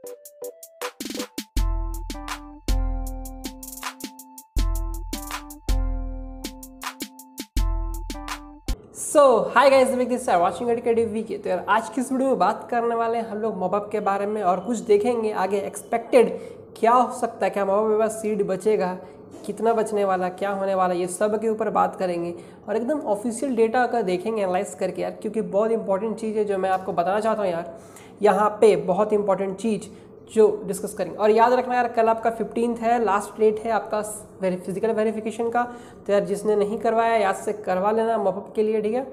Hi guys, this are watching educative VK. तो यार आज की इस वीडियो में बात करने वाले हैं हम लोग मॉपअप के बारे में और कुछ देखेंगे आगे एक्सपेक्टेड क्या हो सकता है, क्या मॉपअप के पास सीड बचेगा, कितना बचने वाला, क्या होने वाला, ये सब के ऊपर बात करेंगे और एकदम ऑफिशियल डेटा का देखेंगे एनालाइज करके यार, क्योंकि बहुत इंपॉर्टेंट चीज़ है जो मैं आपको बताना चाहता हूँ यार। यहाँ पे बहुत इंपॉर्टेंट चीज़ जो डिस्कस करेंगे। और याद रखना यार, कल आपका 15th है, लास्ट डेट है आपका फिजिकल वेरिफिकेशन का। तो यार जिसने नहीं करवाया याद से करवा लेना मॉपअप के लिए, ठीक है।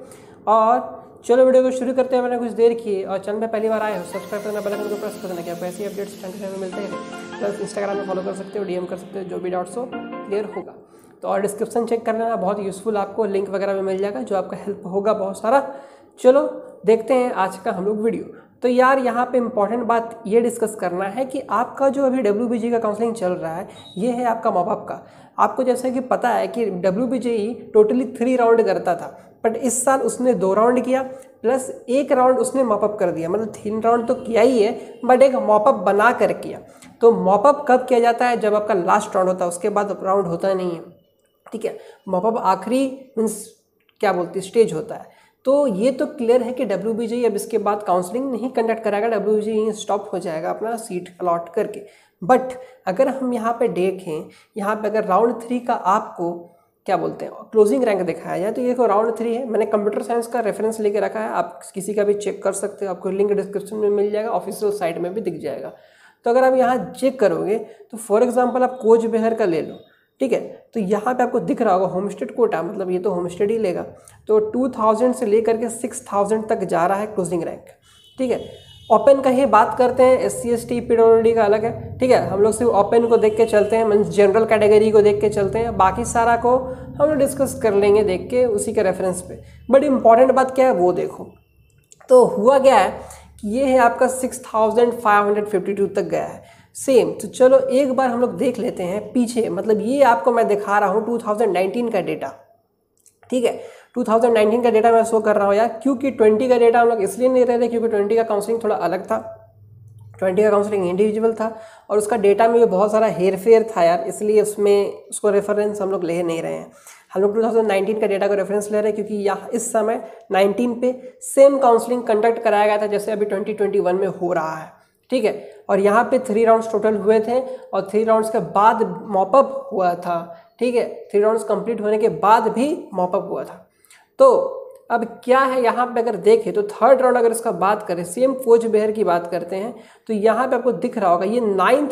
और चलो वीडियो को शुरू करते हैं। मैंने कुछ देर की और चैनल पे पहली बार आए हो सब्सक्राइब करना, बेल आइकन को प्रेस कर देना कि आपको ऐसी अपडेट्स टाइम में मिलते हैं। प्लस इंस्टाग्राम में फॉलो कर सकते हो, डीएम कर सकते हो, जो भी डाउट्स हो क्लियर होगा। तो और डिस्क्रिप्शन चेक कर लेना, बहुत यूजफुल आपको लिंक वगैरह भी मिल जाएगा जो आपका हेल्प होगा बहुत सारा। चलो देखते हैं आज का हम लोग वीडियो। तो यार यहाँ पे इम्पॉर्टेंट बात ये डिस्कस करना है कि आपका जो अभी WBGE का काउंसलिंग चल रहा है ये है आपका मॉपअप का। आपको जैसे कि पता है कि WBGE टोटली 3 राउंड करता था, बट इस साल उसने 2 राउंड किया प्लस 1 राउंड उसने मॉपअप कर दिया। मतलब 3 राउंड तो किया ही है बट एक मॉपअप बना कर किया। तो मॉपअप कब किया जाता है? जब आपका लास्ट राउंड होता है, उसके बाद राउंड होता नहीं है, ठीक है। मॉपअप आखिरी मीन्स क्या बोलते हैं स्टेज होता है। तो ये तो क्लियर है कि WBGE अब इसके बाद काउंसलिंग नहीं कंडक्ट कराएगा, WBGE स्टॉप हो जाएगा अपना सीट अलॉट करके। बट अगर हम यहाँ पे देखें, यहाँ पे अगर राउंड 3 का आपको क्या बोलते हैं क्लोजिंग रैंक दिखाया जाए, तो ये राउंड 3 है। मैंने कंप्यूटर साइंस का रेफरेंस लेके रखा है, आप किसी का भी चेक कर सकते हो, आपको लिंक डिस्क्रिप्शन में मिल जाएगा, ऑफिशियल साइट में भी दिख जाएगा। तो अगर आप यहाँ चेक करोगे तो फॉर एग्जाम्पल आप कोच बिहार का ले लो, ठीक है। तो यहाँ पे आपको दिख रहा होगा होमस्टेड कोटा, मतलब ये तो होमस्टेड ही लेगा। तो 2000 से लेकर के 6000 तक जा रहा है क्लोजिंग रैंक, ठीक है। ओपन का ही बात करते हैं, SC ST PWD का अलग है, ठीक है। हम लोग सिर्फ ओपन को देख के चलते हैं, मीन्स जनरल कैटेगरी को देख के चलते हैं, बाकी सारा को हम लोग डिस्कस कर लेंगे देख के उसी के रेफरेंस पे। बट इंपॉर्टेंट बात क्या है वो देखो। तो हुआ क्या है कि ये है आपका 6552 तक गया है सेम। तो चलो एक बार हम लोग देख लेते हैं पीछे, मतलब ये आपको मैं दिखा रहा हूँ 2019 का डेटा, ठीक है। 2019 का डेटा मैं शो कर रहा हूँ यार, क्योंकि 20 का डेटा हम लोग इसलिए नहीं रह रहे क्योंकि 20 का काउंसलिंग थोड़ा अलग था। 20 का काउंसलिंग इंडिविजुअल था और उसका डेटा में भी बहुत सारा हेर फेर था यार, इसलिए उसमें उसको रेफरेंस हम लोग ले नहीं रहे हैं। हम लोग 2019 का डेटा को रेफरेंस ले रहे हैं क्योंकि यहाँ इस समय 19 पे सेम काउंसलिंग कंडक्ट कराया गया था जैसे अभी 2021 में हो रहा है, ठीक है। और यहाँ पे 3 राउंड्स टोटल हुए थे और 3 राउंड्स के बाद मॉपअप हुआ था, ठीक है। 3 राउंड्स कंप्लीट होने के बाद भी मॉपअप हुआ था। तो अब क्या है यहाँ पे अगर देखें तो 3rd राउंड अगर इसका बात करें, सेम कोच बिहार की बात करते हैं, तो यहाँ पे आपको दिख रहा होगा ये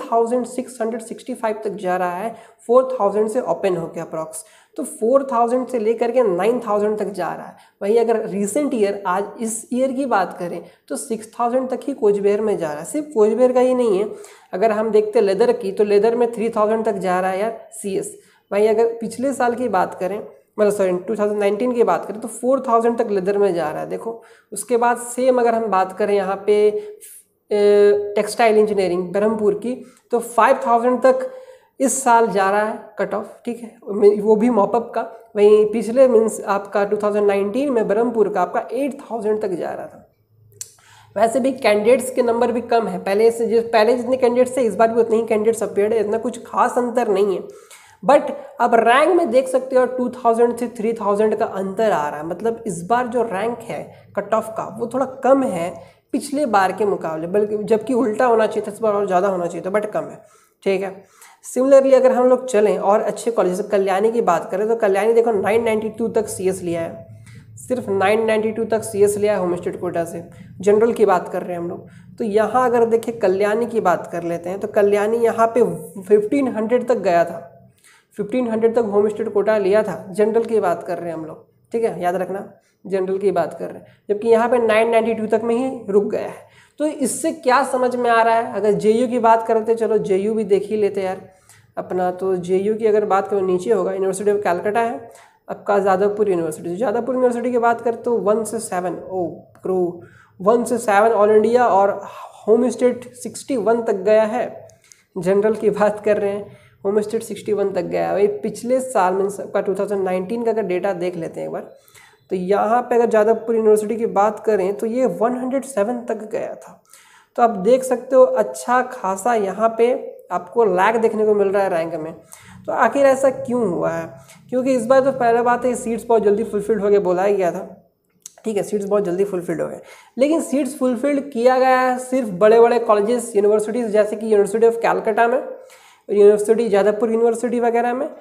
9665 तक जा रहा है, 4000 से ओपन हो गया अप्रॉक्स। तो 4000 से लेकर के 9000 तक जा रहा है। वहीं अगर रिसेंट ईयर आज इस ईयर की बात करें तो 6000 तक ही कोच बिहार में जा रहा है। सिर्फ कोच बिहार का ही नहीं है, अगर हम देखते लेदर की तो लेदर में 3000 तक जा रहा है यार CS। वहीं अगर पिछले साल की बात करें, मतलब सॉरी 2019 की बात करें तो 4000 तक लेदर में जा रहा है, देखो। उसके बाद सेम अगर हम बात करें यहाँ पे टेक्सटाइल इंजीनियरिंग ब्रह्मपुर की, तो 5000 तक इस साल जा रहा है कट ऑफ, ठीक है, वो भी मॉपअप का। वहीं पिछले मीन्स आपका 2019 में ब्रह्मपुर का आपका 8000 तक जा रहा था। वैसे भी कैंडिडेट्स के नंबर भी कम है, पहले जितने कैंडिडेट्स थे इस बार भी उतने ही कैंडिडेट्स अपीयर्ड है, इतना कुछ खास अंतर नहीं है। बट अब रैंक में देख सकते हो 2000 से 3000 का अंतर आ रहा है। मतलब इस बार जो रैंक है कट ऑफ का वो थोड़ा कम है पिछले बार के मुकाबले, बल्कि जबकि उल्टा होना चाहिए था, इस बार और ज़्यादा होना चाहिए था, बट कम है, ठीक है। सिमिलरली अगर हम लोग चलें और अच्छे कॉलेज जैसे कल्याणी की बात करें तो कल्याणी देखो 992 तक CS लिया है, सिर्फ 992 तक CS लिया है होमस्टेड कोटा से। जनरल की बात कर रहे हैं हम लोग। तो यहाँ अगर देखें कल्याणी की बात कर लेते हैं तो कल्याणी यहाँ पे 1500 तक गया था, 1500 तक होमस्टेड कोटा लिया था। जनरल की बात कर रहे हैं हम लोग, ठीक है, याद रखना जनरल की बात कर रहे हैं, जबकि यहाँ पे 992 तक में ही रुक गया है। तो इससे क्या समझ में आ रहा है? अगर JU की बात करते, चलो JU भी देख ही लेते यार अपना। तो JU की अगर बात करो नीचे होगा यूनिवर्सिटी ऑफ कैलकाटा है आपका, जादवपुर यूनिवर्सिटी। जादवपुर यूनिवर्सिटी की बात करें तो 1 से 7 1 से 7 ऑल इंडिया और होम स्टेट 61 तक गया है। जनरल की बात कर रहे हैं, होम स्टेट 61 तक गया है। वही पिछले साल मीन्स का 2019 का अगर डेटा देख लेते हैं एक बार, तो यहाँ पे अगर जादवपुर यूनिवर्सिटी की बात करें तो ये 107 तक गया था। तो आप देख सकते हो अच्छा खासा यहाँ पे आपको लैग देखने को मिल रहा है रैंक में। तो आखिर ऐसा क्यों हुआ है? क्योंकि इस बार तो पहला बात है सीट्स बहुत जल्दी फुलफिल्ड हो गए, बोला ही गया था, ठीक है, सीट्स बहुत जल्दी फुलफिल्ड हो गए। लेकिन सीट्स फुलफिल्ड किया गया है सिर्फ बड़े बड़े कॉलेजेस यूनिवर्सिटीज़ जैसे कि यूनिवर्सिटी ऑफ कैलकाटा में, यूनिवर्सिटी जादवपुर यूनिवर्सिटी वगैरह में,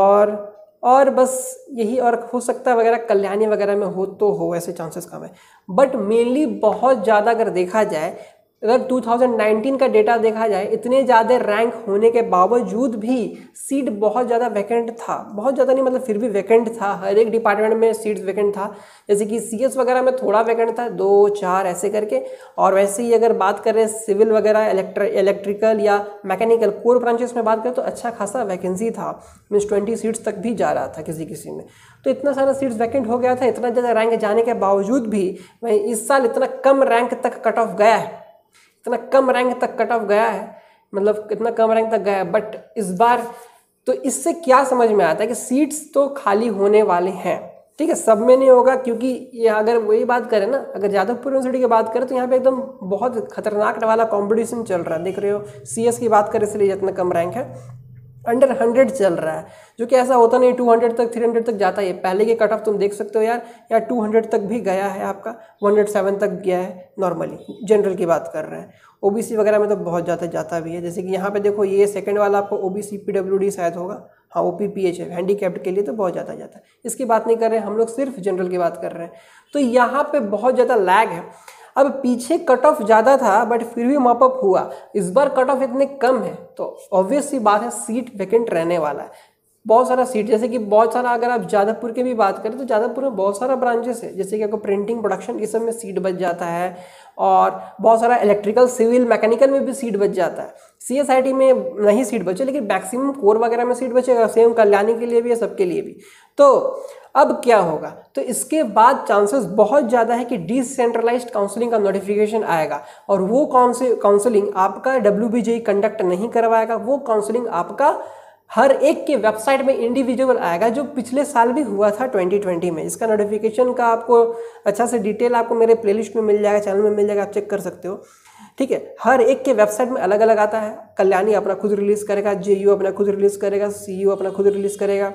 और बस यही, और हो सकता है वगैरह कल्याणी वगैरह में हो तो हो, ऐसे चांसेस कम है। बट मेनली बहुत ज़्यादा अगर देखा जाए, अगर 2019 का डेटा देखा जाए, इतने ज़्यादा रैंक होने के बावजूद भी सीट बहुत ज़्यादा वैकेंट था, बहुत ज़्यादा नहीं मतलब फिर भी वैकेंट था, हर एक डिपार्टमेंट में सीट्स वैकेंट था। जैसे कि सीएस वगैरह में थोड़ा वैकेंट था, 2-4 ऐसे करके। और वैसे ही अगर बात करें सिविल वगैरह, इलेक्ट्रिकल या मैकेनिकल कोर ब्रांचेस में बात करें तो अच्छा खासा वैकेंसी था, मीन्स 20 सीट्स तक भी जा रहा था किसी में। तो इतना सारा सीट्स वैकेंट हो गया था, इतना ज़्यादा रैंक जाने के बावजूद भी वही इस साल इतना कम रैंक तक कट ऑफ गया है, इतना कम रैंक तक कट ऑफ गया है, मतलब कितना कम रैंक तक गया है। बट इस बार तो इससे क्या समझ में आता है कि सीट्स तो खाली होने वाले हैं, ठीक है, सब में नहीं होगा। क्योंकि ये अगर वही बात करें ना, अगर जादवपुर यूनिवर्सिटी की बात करें तो यहाँ पे एकदम बहुत खतरनाक वाला कंपटीशन चल रहा है, देख रहे हो। सीएस की बात करें इसलिए इतना कम रैंक है, अंडर 100 चल रहा है, जो कि ऐसा होता नहीं, 200 तक 300 तक जाता है। पहले के कट ऑफ तुम देख सकते हो यार 200 तक भी गया है, आपका 107 तक गया है नॉर्मली, जनरल की बात कर रहे हैं। ओबीसी वगैरह में तो बहुत ज़्यादा जाता भी है, जैसे कि यहाँ पे देखो ये सेकंड वाला आपको ओबीसी पीडब्ल्यूडी शायद होगा, हाँ ओपीपीएच है, हैंडीकैप्ड के लिए तो बहुत ज़्यादा जाता है। इसकी बात नहीं कर रहे हैं हम लोग, सिर्फ जनरल की बात कर रहे हैं। तो यहाँ पे बहुत ज़्यादा लैग है। अब पीछे कट ऑफ ज़्यादा था बट फिर भी मॉपअप हुआ, इस बार कट ऑफ इतने कम है तो ऑब्वियस सी बात है सीट वैकेंट रहने वाला है। बहुत सारा सीट, जैसे कि बहुत सारा, अगर आप जादवपुर की भी बात करें तो जादवपुर में बहुत सारा ब्रांचेस है, जैसे कि आपको प्रिंटिंग, प्रोडक्शन, इस सब में सीट बच जाता है, और बहुत सारा इलेक्ट्रिकल, सिविल, मैकेनिकल में भी सीट बच जाता है। सीएसआईटी में नहीं सीट बचे, लेकिन मैक्सिमम कोर वगैरह में सीट बचेगा, सेम कल्याणी के लिए भी है, सबके लिए भी। तो अब क्या होगा, तो इसके बाद चांसेस बहुत ज़्यादा है कि डिसेंट्रलाइज्ड काउंसलिंग का नोटिफिकेशन आएगा, और वो काउंसलिंग आपका WBJE कंडक्ट नहीं करवाएगा, वो काउंसलिंग आपका हर एक के वेबसाइट में इंडिविजुअल आएगा, जो पिछले साल भी हुआ था 2020 में। इसका नोटिफिकेशन का आपको अच्छा से डिटेल आपको मेरे प्लेलिस्ट में मिल जाएगा, चैनल में मिल जाएगा, आप चेक कर सकते हो, ठीक है। हर एक के वेबसाइट में अलग अलग आता है। कल्याणी अपना खुद रिलीज़ करेगा, JU अपना खुद रिलीज़ करेगा, CU अपना खुद रिलीज़ करेगा,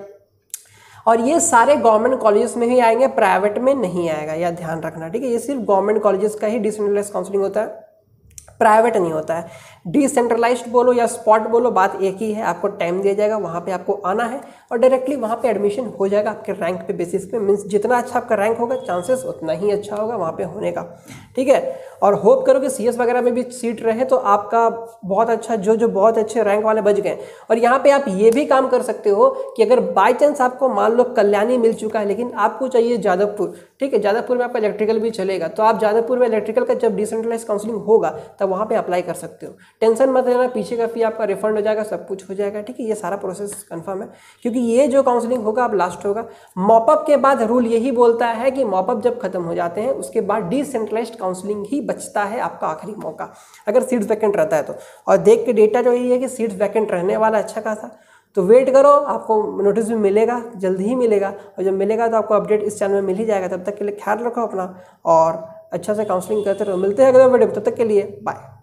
और ये सारे गवर्नमेंट कॉलेजेस में ही आएंगे, प्राइवेट में नहीं आएगा, या ध्यान रखना, ठीक है। ये सिर्फ गवर्नमेंट कॉलेजेस का ही डिसेंट्रलाइज्ड काउंसलिंग होता है, प्राइवेट नहीं होता है। डिसेंट्रलाइज्ड बोलो या स्पॉट बोलो, बात एक ही है, आपको टाइम दिया जाएगा, वहाँ पे आपको आना है और डायरेक्टली वहाँ पे एडमिशन हो जाएगा आपके रैंक पे बेसिस पे। मीन्स जितना अच्छा आपका रैंक होगा चांसेस उतना ही अच्छा होगा वहाँ पे होने का, ठीक है। और होप करो कि CS वगैरह में भी सीट रहे तो आपका बहुत अच्छा, जो बहुत अच्छे रैंक वाले बच गए। और यहाँ पे आप ये भी काम कर सकते हो कि अगर बाई चांस आपको मान लो कल्याणी मिल चुका है लेकिन आपको चाहिए जादवपुर, ठीक है, जादवपुर में आपका इलेक्ट्रिकल भी चलेगा, तो आप जादवपुर में इलेक्ट्रिकल का जब डिसेंट्रलाइज काउंसलिंग होगा तब वहाँ पे अप्लाई कर सकते हो। टेंशन मत लेना, पीछे का फी आपका रिफंड हो जाएगा, सब कुछ हो जाएगा, ठीक है। ये सारा प्रोसेस कंफर्म है, क्योंकि ये जो काउंसलिंग होगा अब लास्ट होगा। मॉपअप के बाद रूल यही बोलता है कि मॉपअप जब खत्म हो जाते हैं उसके बाद डिसेंट्रलाइज्ड काउंसलिंग ही बचता है आपका आखिरी मौका, अगर सीट्स वैकेंट रहता है तो। और देख के डेटा जो यही है कि सीट्स वैकेंट रहने वाला अच्छा खासा, तो वेट करो, आपको नोटिस भी मिलेगा, जल्दी ही मिलेगा, और जब मिलेगा तो आपको अपडेट इस चैनल में मिल ही जाएगा। तब तक के लिए ख्याल रखो अपना और अच्छा से काउंसलिंग करते रहो। मिलते हैं अगले वीडियो में, तब तक के लिए बाय।